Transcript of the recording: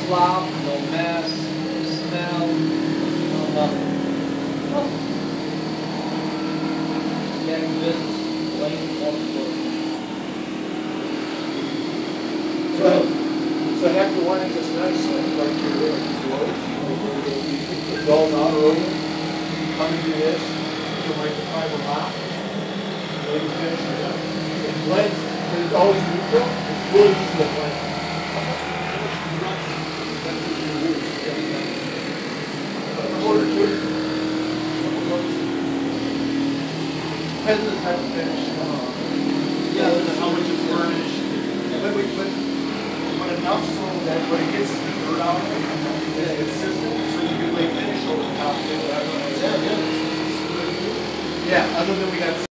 slop, no mess, no smell, no nothing. Nothing. Getting business, plain multiple. So after one is just nice, like your doors, the dull non-rolling, come into this, you might find a mop, maybe finish it up. It blends, but it's always neutral, it's really easy to blend. A quarter to it. Depends on the type of finish. Yeah, how much it's furnished. But enough so that when it gets the dirt out of it, it's consistent, so you can lay finish over the top of it. Yeah, other than we got